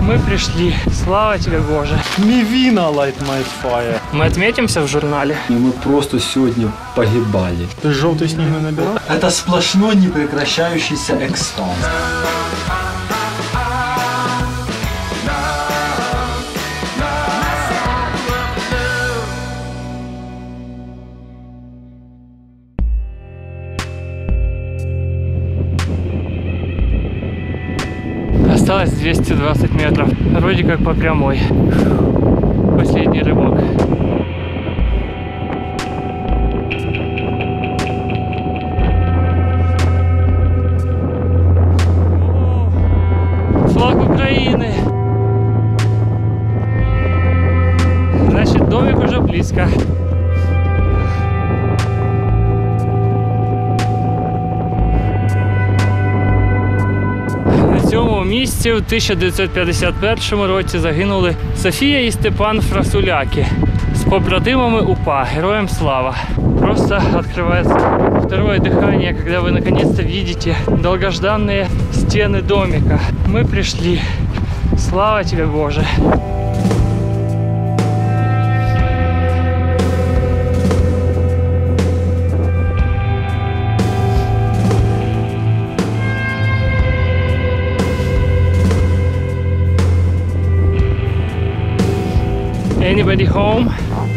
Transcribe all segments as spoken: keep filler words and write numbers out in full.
Мы пришли. Слава тебе, Боже. Мивина Light My Fire. Мы отметимся в журнале. И мы просто сегодня погибали. Ты желтый снег не набирал? Это сплошной непрекращающийся экстаз. Осталось двести двадцать метров. Вроде как по прямой. Последний рывок. Флаг Украины. Значит, домик уже близко. В цьому місці в тисяча дев'ятсот п'ятдесят першому році загинули Софія і Степан Фрасуляки з побратимами УПА. Героям слава! Просто открывается второе дыхание, когда вы наконец-то видите долгожданные стены домика. Мы пришли. Слава тебе, Боже! Anybody home?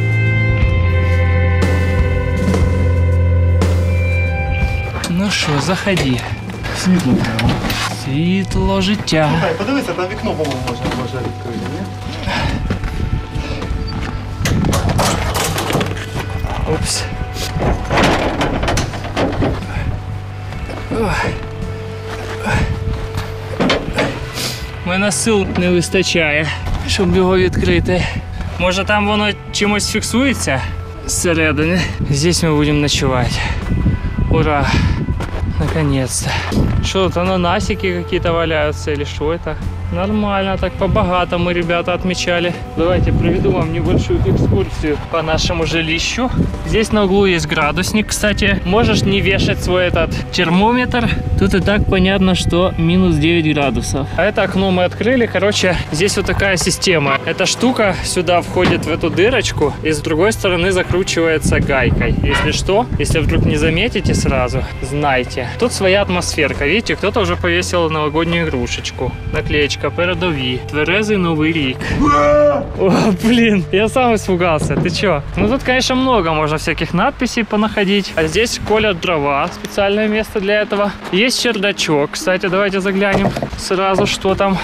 Ну що, заходи. Світло прямо. Світло життя. Слухай, подивися, там вікно, по-моєму, можна може відкрити, ні? Упс. У мене сил не вистачає, щоб його відкрити. Може там воно чимось фіксується зсередини. Здесь ми будемо ночувати. Ура! Наконец-то. Что тут, ананасики какие-то валяются или что это? Нормально, так по-богатому ребята отмечали. Давайте проведу вам небольшую экскурсию по нашему жилищу. Здесь на углу есть градусник, кстати. Можешь не вешать свой этот термометр. Тут и так понятно, что минус девять градусов. А это окно мы открыли. Короче, здесь вот такая система. Эта штука сюда входит в эту дырочку и с другой стороны закручивается гайкой. Если что, если вдруг не заметите сразу, знайте. Тут своя атмосферка. Видите, кто-то уже повесил новогоднюю игрушечку. Наклеечка передові. Тверезий новий рік. О, блин, я сам испугался. Ты чё? Ну тут, конечно, много можно всяких надписей понаходить. А здесь колят дрова. Специальное место для этого. Есть чердачок. Кстати, давайте заглянем сразу, что там.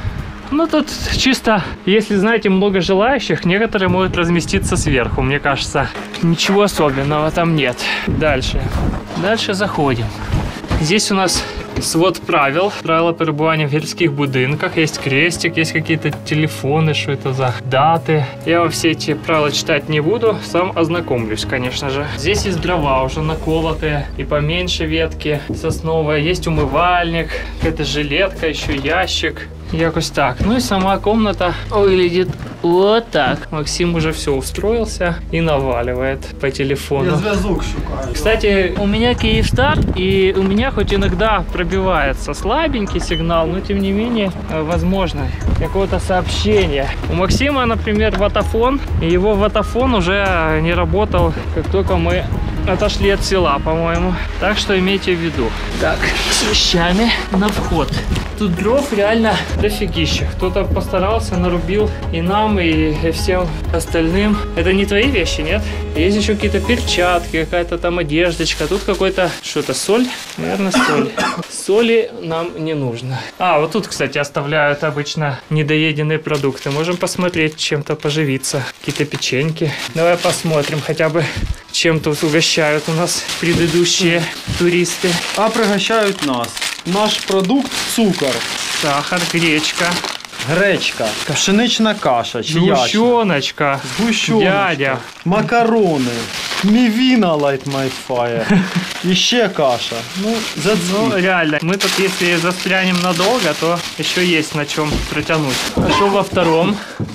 Ну тут чисто, если, знаете, много желающих, некоторые могут разместиться сверху. Мне кажется, ничего особенного там нет. Дальше. Дальше заходим. Здесь у нас свод правил. Правила перебування в гірських будинках. Есть крестик, есть какие-то телефоны, что это за даты. Я все эти правила читать не буду, сам ознакомлюсь, конечно же. Здесь есть дрова уже наколотые и поменьше ветки сосновая. Есть умывальник, какая-то жилетка, еще ящик. Якось так. Ну и сама комната выглядит вот так. Максим уже все устроился и наваливает по телефону. Я зв'язок шукаю. Кстати, у меня Киевстар, и у меня хоть иногда пробивается слабенький сигнал, но тем не менее, возможно, какого-то сообщения. У Максима, например, ватафон, и его ватафон уже не работал, как только мы отошли от села, по-моему. Так что имейте в виду. Так, с вещами на вход. Тут дров реально дофигища. Кто-то постарался, нарубил и нам, и всем остальным. Это не твои вещи, нет? Есть еще какие-то перчатки, какая-то там одеждочка. Тут какой-то, что-то, соль? Наверное, соль. Соли нам не нужно. А, вот тут, кстати, оставляют обычно недоеденные продукты. Можем посмотреть, чем-то поживиться. Какие-то печеньки. Давай посмотрим хотя бы, чем тут угощают у нас предыдущие туристы. А пригощають нас. Наш продукт – цукор, Сахар, гречка, гречка, пшенична каша чи ячна, сгущеночка, згущеночка, дядя, макарони, мівіна Light My Fire, і ще каша. Ну, за ну реально, мы тут если застрянем надолго, то еще есть на чем протянуть. А что во втором?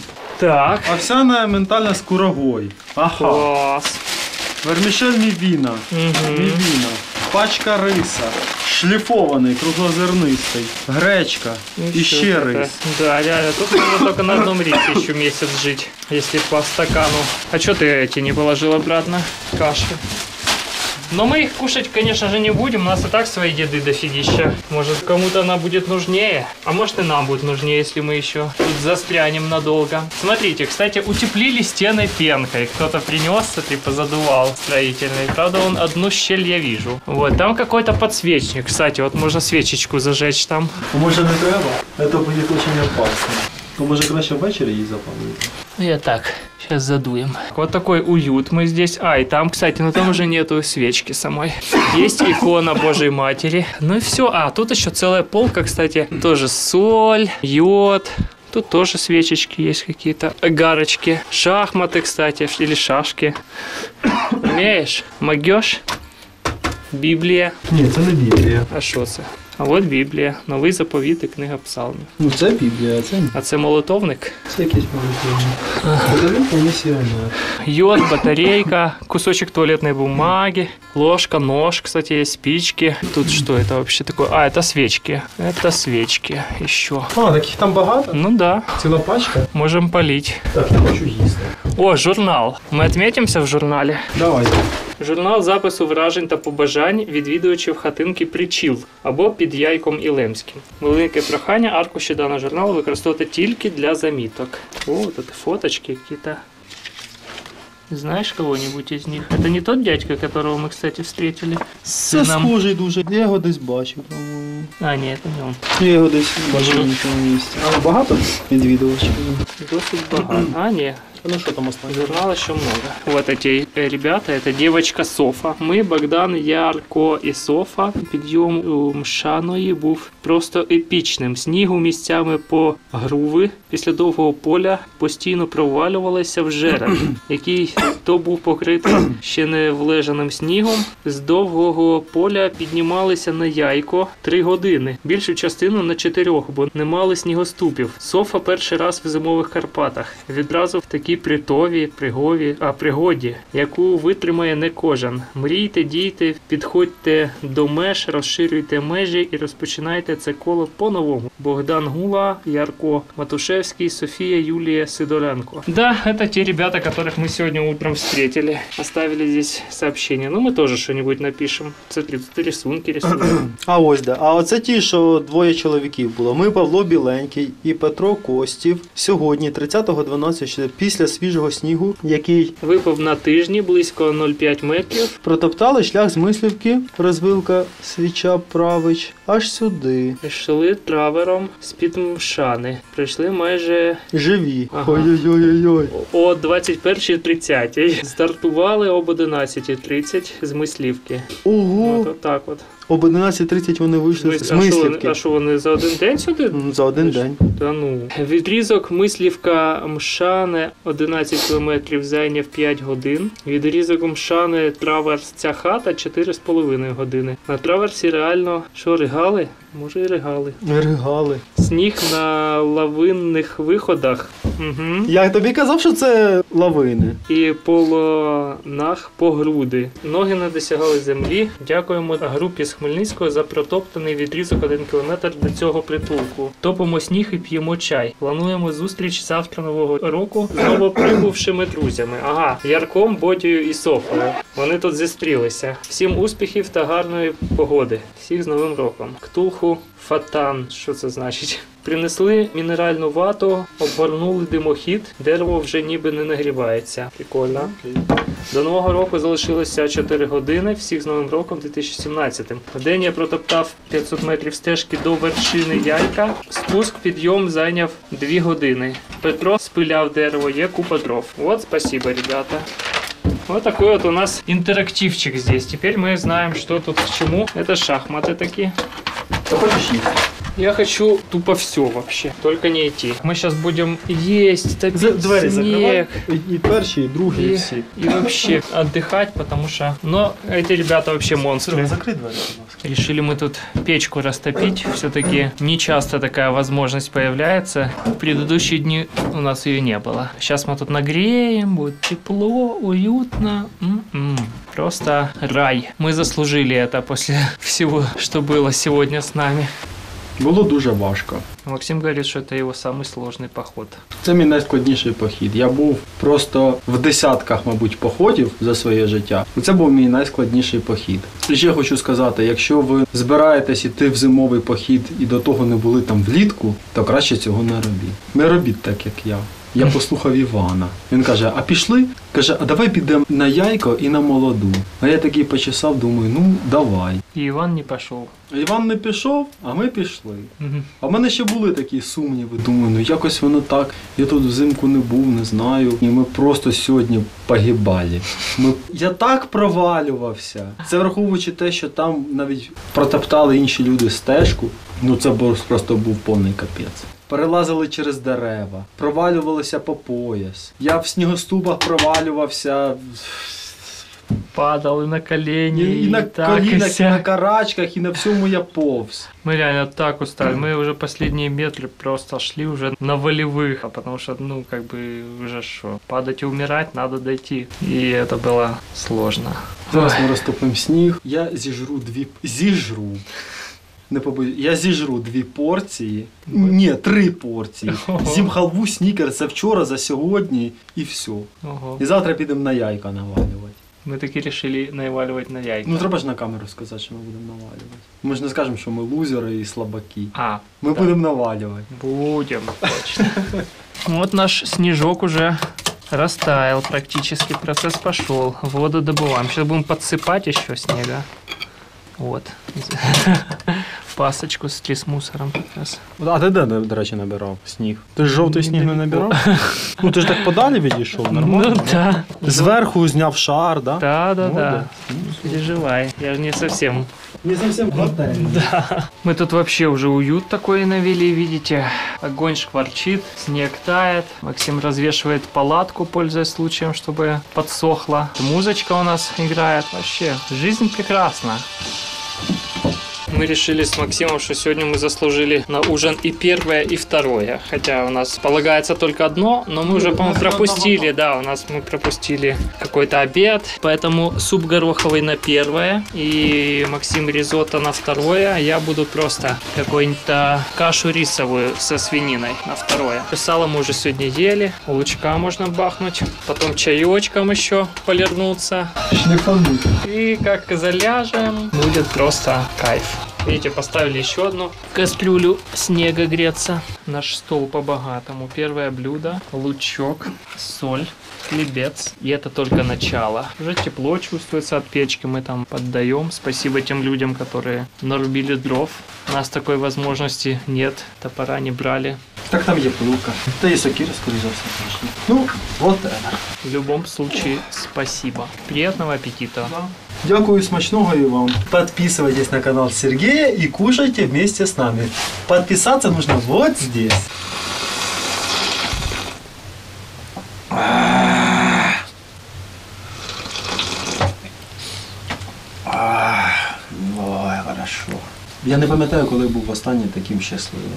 Так. Овсяна ментальна з курагою. Ага. Класс. Вермішель мівіна. Угу. Мівіна. Пачка риса. шліфований, круглозернистий, гречка, і ще рис. Да, реально, тут можно только на одном рисе еще месяц жить, если по стакану. А что ты эти не положил обратно? Каши. Но мы их кушать, конечно же, не будем. У нас и так своей еды дофигища. Может, кому-то она будет нужнее. А может, и нам будет нужнее, если мы еще тут застрянем надолго. Смотрите, кстати, утеплили стены пенкой. Кто-то принес, типа задувал строительный. Правда, он одну щель я вижу. Вот, там какой-то подсвечник. Кстати, вот можно свечечку зажечь там. Може не треба? Это будет очень опасно. То може краще ввечері її запалити? Я так, сейчас задуем. Вот такой уют мы здесь. А, и там, кстати, ну там уже нету свечки самой. Есть икона Божьей Матери. Ну и все. А, тут еще целая полка, кстати. Тоже соль, йод. Тут тоже свечечки есть какие-то, гарочки. Шахматы, кстати, или шашки. Умеешь? Могешь? Біблія. Ні, це не Біблія. А що це? А от Біблія, новий заповіт і книга псалмів. Ну це Біблія, а це ні. А це молитовник? Це якийсь молитовник. Молитовник місіонер. Йод, батарейка, кусочек туалетной бумаги, ложка, нож, кстати, есть спички. Тут что это вообще такое? А, это свечки. Это свечки еще. А, таких там багато? Ну да. Ціла пачка? Можем полить. Так, я хочу їсти. О, журнал. Мы отметимся в журнале. Давай. Журнал запису вражень та побажань відвідувачів хатинки «Причіл» або «Під Яйком і Лемським». Велике прохання аркуші даного журналу використовувати тільки для заміток. О, тут фоточки какие-то. Знаешь кого-нибудь из них? Это не тот дядька, которого мы, кстати, встретили с Це сыном? схожий дуже. Я його десь бачив, по-моєму. А, ні, це не он. Я його десь бачив на тому місці. А багато відвідувачів? Досить багато. А, ні. Ну что там осталось? Журнала еще много. Вот эти ребята, это девочка Софа. Ми, Богдан, Ярко і Софа. Підйом у Мшаної був просто епічним. Снігу місцями по груви після довгого поля постійно провалювалися в жереб, який то був покритий ще не влежаним снігом. З довгого поля піднімалися на Яйко три години. Більшу частину на чотирьох, бо не мали снігоступів. Софа перший раз в зимових Карпатах. Відразу в такій притові, пригові, а пригоді, яку витримає не кожен. Мрійте, дійте, підходьте до меж, розширюйте межі і розпочинайте це коло по-новому. Богдан Гула, Ярко Матушевский, София, Юлия Сидоренко. Да, это те ребята, которых мы сегодня утром встретили. Оставили здесь сообщение. Ну, мы тоже что-нибудь напишем. Смотри, тут рисунки рисуют. А ось де. А оце ті, що двоє чоловіків було. Ми, Павло Біленький і Петро Костів, сьогодні, тридцятого дванадцятого, після свіжого снігу, який випав на тижні близько нуль цілих п'ять метрів, протоптали шлях з Мислівки, розвилка Свіча Правич, аж сюди. Йшли травером з-під Мшани. Прийшли майже живі. Ага. Ой-ой-ой-ой. О двадцять першій тридцятій. Стартували об одинадцятій тридцять з Мислівки. Ого! От, от так от. Об одинадцятій тридцять вони вийшли з А Мислівки. що, а що вони за один день сюди? За один день. Та ну. Відрізок Мислівка-Мшане одинадцять кілометрів зайняв п'ять годин. Відрізок Мшане траверс ця хата чотири з половиною години. На траверсі реально, що, ригали? Може і ригали. Ригали. Сніг на лавинних виходах. Угу. Я тобі казав, що це лавини. І полонах по груди. Ноги не досягали землі. Дякуємо групі з Хмельницького за протоптаний відрізок один кілометр до цього притулку. Топимо сніг і п'ємо чай. Плануємо зустріч завтра Нового року з новоприбувшими друзями. Ага, Ярком, Бодією і Софою. Вони тут зустрілися. Всім успіхів та гарної погоди. Всіх з Новим роком. Ктулху Фатан. Що це значить? Принесли мінеральну вату, обгорнули димохід, дерево вже ніби не нагрівається. Прикольно. Okay. До Нового року залишилося чотири години, всіх з Новим роком дві тисячі сімнадцятим. В день я протоптав п'ятсот метрів стежки до вершини Яйка, спуск, підйом зайняв дві години. Петро спиляв дерево, є купа дров. От, спасибо, ребята. Вот такой вот у нас интерактивчик здесь. Теперь мы знаем, что тут к чему. Это шахматы такие. Я хочу тупо все вообще, только не идти. Мы сейчас будем есть, топить Двери снег. И, и первый, и другие, и, и все. И вообще отдыхать, потому что... Но эти ребята вообще монстры. Закрой двери, пожалуйста. Решили мы тут печку растопить. Все-таки не часто такая возможность появляется. В предыдущие дни у нас ее не было. Сейчас мы тут нагреем, будет тепло, уютно. М-м. Просто рай. Мы заслужили это после всего, что было сегодня с нами. Було дуже важко. Максим говорит, что это его самый сложный поход. Це мій найскладніший похід. Я був просто в десятках, мабуть, походів за своє життя. Це був мій найскладніший похід. І ще хочу сказати, якщо ви збираєтесь іти в зимовий похід і до того не були там влітку, то краще цього не робіть. Не робіть так, як я. Я послухав Івана. Він каже, а пішли? Каже, а давай підемо на Яйко і на Молоду. А я такий почесав, думаю, ну давай. И Иван не пошел. Іван не пішов, а ми пішли. Угу. А в мене ще були такі сумніви. Думаю, ну якось воно так. Я тут взимку не був, не знаю. І ми просто сьогодні погибали. Ми... Я так провалювався. Це враховуючи те, що там навіть протоптали інші люди стежку. Ну це просто був повний капець. Перелазили через дерева, провалювалися по пояс. Я в снігоступах провалювався. Падал и на колени, І, і на так, колінах, і вся. на карачках, і на всьому я повз. Мы реально так устали. Мы уже последние метры просто шли уже на волевых, а потому что, ну, как бы, уже что, падать и умирать, надо дойти. И это было сложно. Зараз ми розтопимо сніг. Я зіжру дві... Зіжру. Не побоюсь. Я зіжру дві порції. Ні, три порції. З'їм халву, снікерс вчора, за сьогодні і все. Ого. І завтра підемо на Яйка навалювати. Мы таки решили наваливать на яйца. Ну треба ж на камеру сказати, що ми будемо навалювати. Ми ж не скажемо, що ми лузери і слабаки. А, Ми да. будемо навалювати. Будем, точно. Вот наш снежок уже растаял практически, процесс пошел. Воду добываем. Сейчас будем подсыпать еще снега. Вот. Пасочку с мусором как раз. А ти де, до речі, набирав сніг? Ти ж жовтий сніг не набирав? Ну ти ж так подалі відійшов, нормально? Ну да. Зверху зняв шар, да? Да, да, да. Молодець. Не переживай, я же не совсем. Не зовсім хватає. Да. Мы тут вообще уже уют такой навели, видите. Огонь шкварчит, снег тает. Максим развешивает палатку, пользуясь случаем, чтобы подсохло. Музычка у нас играет. Вообще, жизнь прекрасна. Мы решили с Максимом, что сегодня мы заслужили на ужин и первое, и второе. Хотя у нас полагается только одно, но мы уже, по-моему, пропустили. Да, у нас мы пропустили какой-то обед. Поэтому суп гороховый на первое, и Максим ризотто на второе. А я буду просто какую-нибудь кашу рисовую со свининой на второе. Сало мы уже сегодня ели, лучка можно бахнуть. Потом чаечком еще полирнуться. Шлифануть. И как заляжем, будет просто кайф. Видите, поставили еще одну кастрюлю снега греться. Наш стол по-богатому. Первое блюдо, лучок, соль, хлебец. И это только начало. Уже тепло чувствуется от печки, мы там поддаем. Спасибо тем людям, которые нарубили дров. У нас такой возможности нет, топора не брали. Так там є пилка. Та є сокира, скоріше за все, точно. Ну, вот это. В любом случае, спасибо. Приятного аппетита. Да. Дякую, смачного и вам. Подписывайтесь на канал Сергея и кушайте вместе с нами. Подписаться нужно вот здесь. Ой, хорошо. Я не пам'ятаю, коли був останній таким щасливим.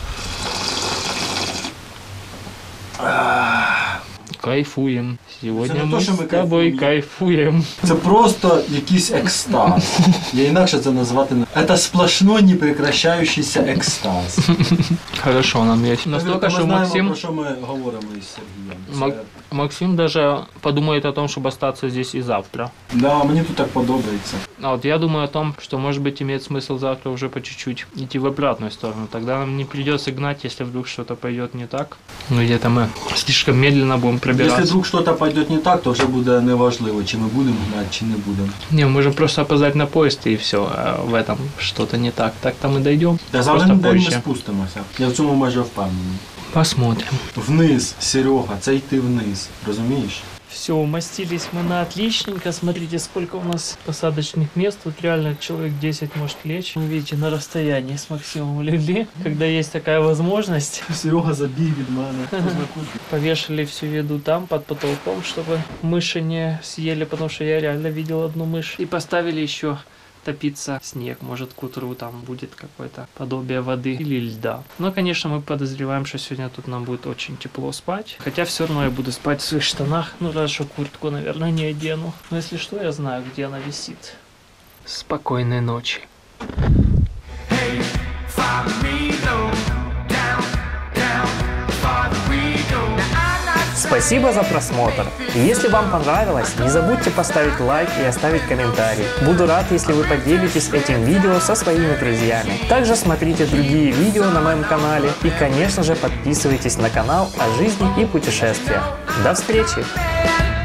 Кайфуем. Сегодня Это не мы то, что с мы тобой кайфуем. кайфуем. Це просто якийсь екстаз. Я інакше це назвати не. Це сплошной непрекращающийся екстаз. Хорошо, нам есть. Настолько, Ми что знаємо, Максим, про що ми говоримо із Сергієм. Мак- Максим даже подумает о том, чтобы остаться здесь и завтра. Да, мені тут так подобається. А вот я думаю о том, что может быть имеет смысл завтра уже по чуть-чуть идти в обратную сторону. Тогда нам не придется гнать, если вдруг что-то пойдет не так. Ну где-то мы слишком медленно будем пробираться. Якщо вдруг щось пойде не так, то вже буде неважливо, чи ми будемо гнати, чи не будемо. Не, мы можем просто опоздать на поезд и все. А в этом что-то не так. Так-то мы дойдем. Та за один Просто день ми позже. спустимося. Я в цьому майже впевнений. Посмотрим. Вниз, Серега, це йти вниз. Розумієш? Все, умостились мы на отличненько. Смотрите, сколько у нас посадочных мест. Тут реально человек десять может лечь. Вы видите, на расстоянии с Максимом легли. Когда есть такая возможность. Серега забіг від мене. Повешали всю еду там, под потолком, чтобы мыши не съели, потому что я реально видел одну мышь. И поставили еще топиться снег, может к утру там будет какое-то подобие воды или льда. Но, конечно, мы подозреваем, что сегодня тут нам будет очень тепло спать. Хотя все равно я буду спать в своих штанах. Ну, разве что куртку, наверное, не одену. Но если что, я знаю, где она висит. Спокойной ночи. Спасибо за просмотр. И если вам понравилось, не забудьте поставить лайк и оставить комментарий. Буду рад, если вы поделитесь этим видео со своими друзьями. Также смотрите другие видео на моем канале и, конечно же, подписывайтесь на канал о жизни и путешествиях. До встречи!